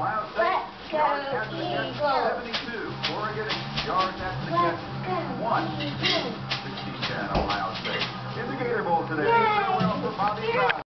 Ohio State. Yards after the catch, 72. Oregon, yards after the catch, 1. 16-10, Ohio State. In the Gator Bowl today, farewell for Bobby Brown.